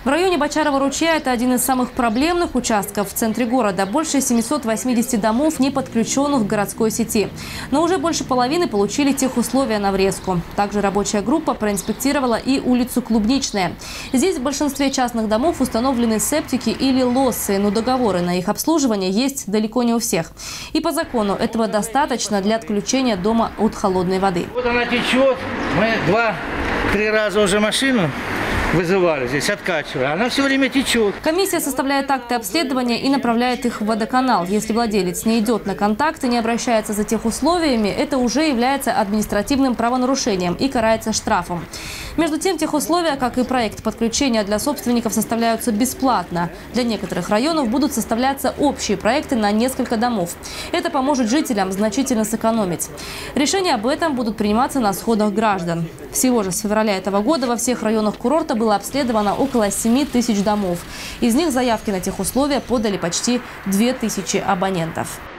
В районе Бочарова ручья это один из самых проблемных участков в центре города. Больше 780 домов не подключенных к городской сети. Но уже больше половины получили техусловия на врезку. Также рабочая группа проинспектировала и улицу Клубничная. Здесь в большинстве частных домов установлены септики или лоссы, но договоры на их обслуживание есть далеко не у всех. И по закону этого достаточно для отключения дома от холодной воды. Вот она течет. Мы 2-3 раза уже машину вызывали здесь, откачивали. Она все время течет. Комиссия составляет акты обследования и направляет их в водоканал. Если владелец не идет на контакт и не обращается за техусловиями, это уже является административным правонарушением и карается штрафом. Между тем, техусловия, как и проект подключения для собственников, составляются бесплатно. Для некоторых районов будут составляться общие проекты на несколько домов. Это поможет жителям значительно сэкономить. Решения об этом будут приниматься на сходах граждан. Всего же с февраля этого года во всех районах курорта было обследовано около 7 тысяч домов. Из них заявки на техусловия подали почти 2000 абонентов.